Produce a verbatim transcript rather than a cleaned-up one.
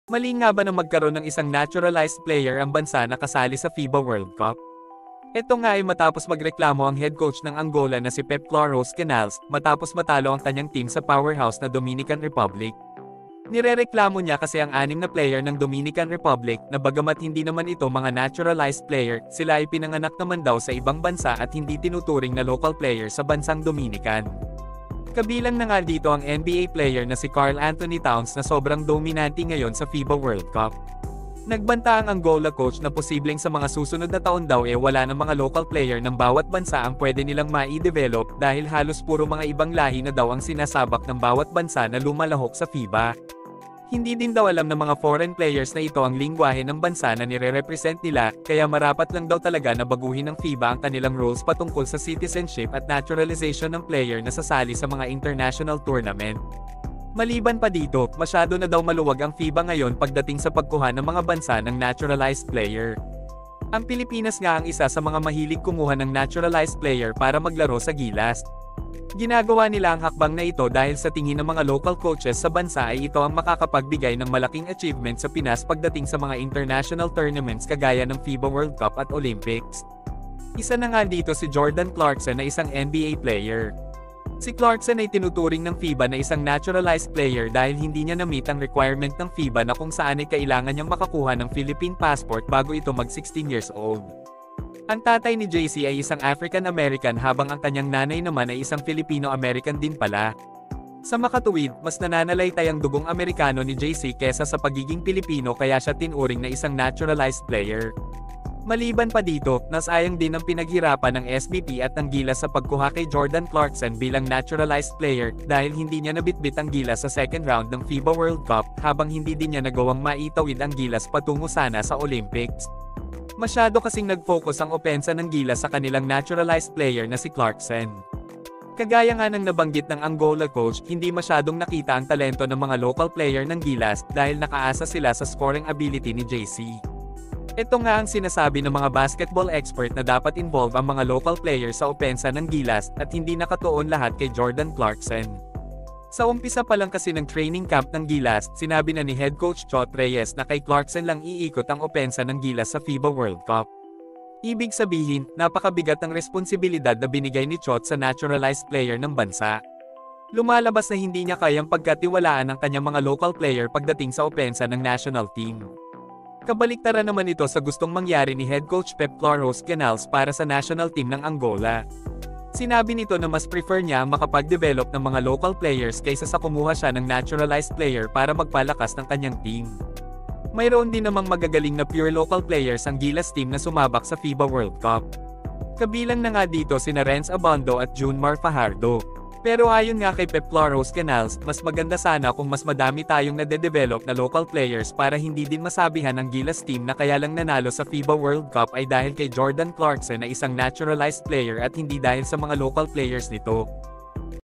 Mali nga ba na magkaroon ng isang naturalized player ang bansa na kasali sa FIBA World Cup? Ito nga ay matapos magreklamo ang head coach ng Angola na si Pep Claros Canals, matapos matalo ang kanyang team sa powerhouse na Dominican Republic. Nirereklamo niya kasi ang anim na player ng Dominican Republic, na bagamat hindi naman ito mga naturalized player, sila ay pinanganak naman daw sa ibang bansa at hindi tinuturing na local player sa bansang Dominican. Kabilang na nga dito ang N B A player na si Karl Anthony Towns na sobrang dominante ngayon sa FIBA World Cup. Nagbanta ang Angola coach na posibleng sa mga susunod na taon daw eh wala ng mga local player ng bawat bansa ang pwede nilang mai-develop dahil halos puro mga ibang lahi na daw ang sinasabak ng bawat bansa na lumalahok sa FIBA. Hindi din daw alam ng mga foreign players na ito ang lingwahe ng bansa na nire-represent nila, kaya marapat lang daw talaga na baguhin ng FIBA ang kanilang rules patungkol sa citizenship at naturalization ng player na sasali sa mga international tournament. Maliban pa dito, masyado na daw maluwag ang FIBA ngayon pagdating sa pagkuha ng mga bansa ng naturalized player. Ang Pilipinas nga ang isa sa mga mahilig kumuha ng naturalized player para maglaro sa Gilas. Ginagawa nila ang hakbang na ito dahil sa tingin ng mga local coaches sa bansa ay ito ang makakapagbigay ng malaking achievement sa Pinas pagdating sa mga international tournaments kagaya ng FIBA World Cup at Olympics. Isa na nga dito si Jordan Clarkson na isang N B A player. Si Clarkson ay tinuturing ng FIBA na isang naturalized player dahil hindi niya na-meet ang requirement ng FIBA na kung saan ay kailangan niyang makakuha ng Philippine passport bago ito mag sixteen years old. Ang tatay ni J C ay isang African-American habang ang kanyang nanay naman ay isang Filipino-American din pala. Sa makatuwid, mas nananalaytay ang dugong Amerikano ni J C kesa sa pagiging Pilipino kaya siya tinuring na isang naturalized player. Maliban pa dito, nasayang din ang pinaghirapan ng S B P at ng Gilas sa pagkuha kay Jordan Clarkson bilang naturalized player dahil hindi niya nabitbit ang Gilas sa second round ng FIBA World Cup habang hindi din niya nagawang maitawid ang Gilas patungo sana sa Olympics. Masyado kasing nag-focus ang opensa ng Gilas sa kanilang naturalized player na si Clarkson. Kagaya nga ng nabanggit ng Angola coach, hindi masyadong nakita ang talento ng mga local player ng Gilas dahil nakaasa sila sa scoring ability ni J C. Ito nga ang sinasabi ng mga basketball expert na dapat involve ang mga local players sa opensa ng Gilas at hindi nakatuon lahat kay Jordan Clarkson. Sa umpisa pa lang kasi ng training camp ng Gilas, sinabi na ni head coach Chot Reyes na kay Clarkson lang iikot ang opensa ng Gilas sa FIBA World Cup. Ibig sabihin, napakabigat ang responsibilidad na binigay ni Chot sa naturalized player ng bansa. Lumalabas na hindi niya kayang pagkatiwalaan ang kanyang mga local player pagdating sa opensa ng national team. Kabaliktaran naman ito sa gustong mangyari ni head coach Pep Claros Canals para sa national team ng Angola. Sinabi nito na mas prefer niya makapag-develop ng mga local players kaysa sa kumuha siya ng naturalized player para magpalakas ng kanyang team. Mayroon din namang magagaling na pure local players ang Gilas team na sumabak sa FIBA World Cup. Kabilang na nga dito sina Renz Abando at Junmar Fajardo. Pero ayon nga kay Pep Claros Canals, mas maganda sana kung mas madami tayong nade-develop na local players para hindi din masabihan ang Gilas team na kaya lang nanalo sa FIBA World Cup ay dahil kay Jordan Clarkson na isang naturalized player at hindi dahil sa mga local players nito.